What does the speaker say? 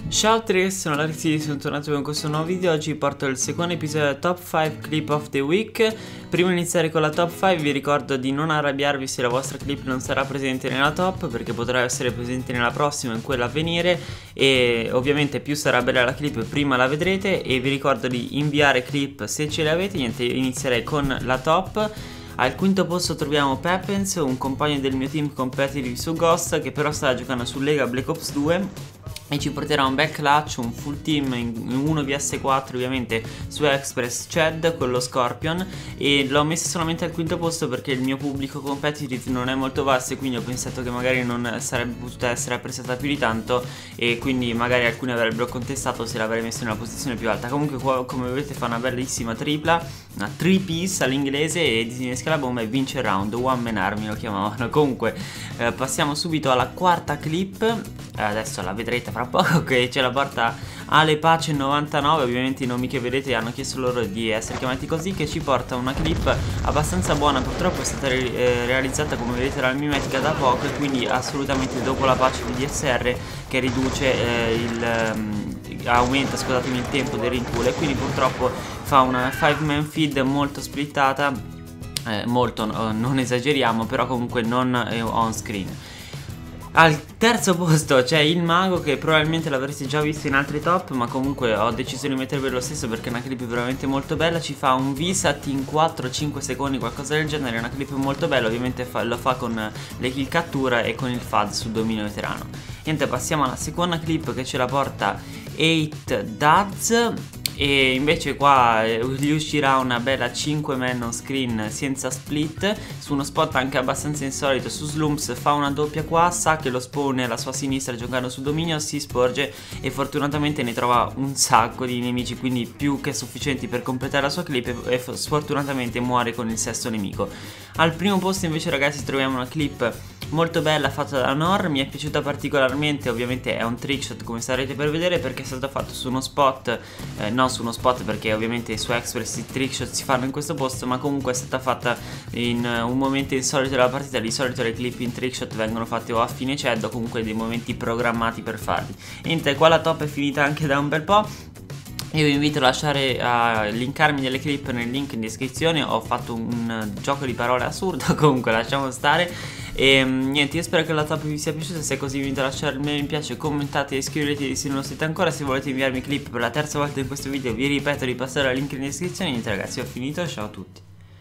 Ciao a tutti, sono Alexi, sono tornato con questo nuovo video. Oggi porto il secondo episodio della Top 5 Clip of the Week. Prima di iniziare con la Top 5 vi ricordo di non arrabbiarvi se la vostra clip non sarà presente nella top, perché potrà essere presente nella prossima, in quella a venire. E ovviamente più sarà bella la clip prima la vedrete. E vi ricordo di inviare clip se ce le avete. Niente, inizierei con la top. Al quinto posto troviamo Peppens, un compagno del mio team competitive su Ghost, che però sta giocando su Lega Black Ops 2 e ci porterà un back clutch, un full team in 1 vs 4 ovviamente su Express Chad con lo Scorpion. E l'ho messo solamente al quinto posto perché il mio pubblico competitive non è molto vasto, e quindi ho pensato che magari non sarebbe potuta essere apprezzata più di tanto, e quindi magari alcuni avrebbero contestato se l'avrei messo in una posizione più alta. Comunque qua, come vedete, fa una bellissima tripla, una 3-piece all'inglese, e disinnesca la bomba e vince il round. One man army lo chiamavano. Comunque passiamo subito alla quarta clip. Adesso la vedrete fra poco, che ce la porta Ale Pace 99. Ovviamente i nomi che vedete hanno chiesto loro di essere chiamati così, che ci porta una clip abbastanza buona. Purtroppo è stata realizzata, come vedete, dalla mimetica da poco, e quindi assolutamente dopo la patch di DSR che riduce aumenta, scusatemi, il tempo del rinculo, e quindi purtroppo fa una 5-man feed molto splittata, molto, non esageriamo, però comunque non on screen. Al terzo posto c'è il mago, che probabilmente l'avreste già visto in altri top, ma comunque ho deciso di mettervelo lo stesso perché è una clip veramente molto bella. Ci fa un VSAT in 4-5 secondi, qualcosa del genere. È una clip molto bella, ovviamente lo fa con le kill cattura e con il FAD sul dominio veterano. Niente, passiamo alla seconda clip, che ce la porta 8 Duds. E invece qua gli uscirà una bella 5 man on screen senza split, su uno spot anche abbastanza insolito su Slumps. Fa una doppia qua, sa che lo spawn è alla sua sinistra giocando su dominio, si sporge e fortunatamente ne trova un sacco di nemici, quindi più che sufficienti per completare la sua clip, e sfortunatamente muore con il sesto nemico. Al primo posto invece, ragazzi, troviamo una clip molto bella fatta da Nor. Mi è piaciuta particolarmente. Ovviamente è un trickshot, come sarete per vedere, perché è stato fatto su uno spot, non su uno spot perché ovviamente su Express i trickshot si fanno in questo posto, ma comunque è stata fatta in un momento insolito della partita. Di solito le clip in trickshot vengono fatte o a fine CED o comunque dei momenti programmati per farli. Niente, qua la top è finita anche da un bel po'. Io vi invito a linkarmi delle clip nel link in descrizione. Ho fatto un gioco di parole assurdo, comunque lasciamo stare. E niente, io spero che la top vi sia piaciuta. Se è così vi invito a lasciare il mi piace, commentate e iscrivetevi se non lo siete ancora. Se volete inviarmi clip per la terza volta in questo video, vi ripeto di passare al link in descrizione. Niente ragazzi, ho finito, ciao a tutti.